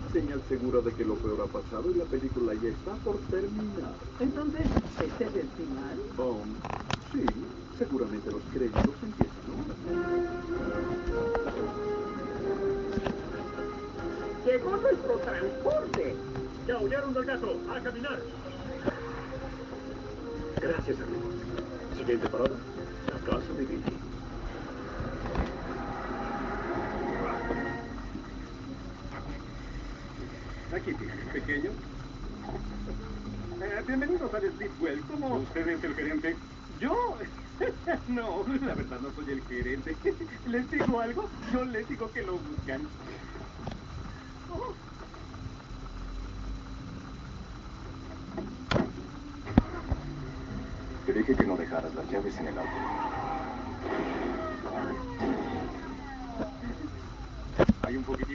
Señal segura de que lo peor ha pasado y la película ya está por terminar. Entonces, ¿este es el final? Sí, seguramente los créditos empiezan ahora. ¡Llegó nuestro transporte! ¡Ya huyeron del gato! ¡A caminar! Gracias, amigos. Siguiente parada, la casa de Billy. Aquí tienes, pequeño. Bienvenidos al Speedwell. ¿Cómo? ¿Usted es el gerente? ¿Yo? No, la verdad no soy el gerente. ¿Les digo algo? Yo les digo que lo buscan. Oh. Te dije que no dejaras las llaves en el auto. Hay un poquito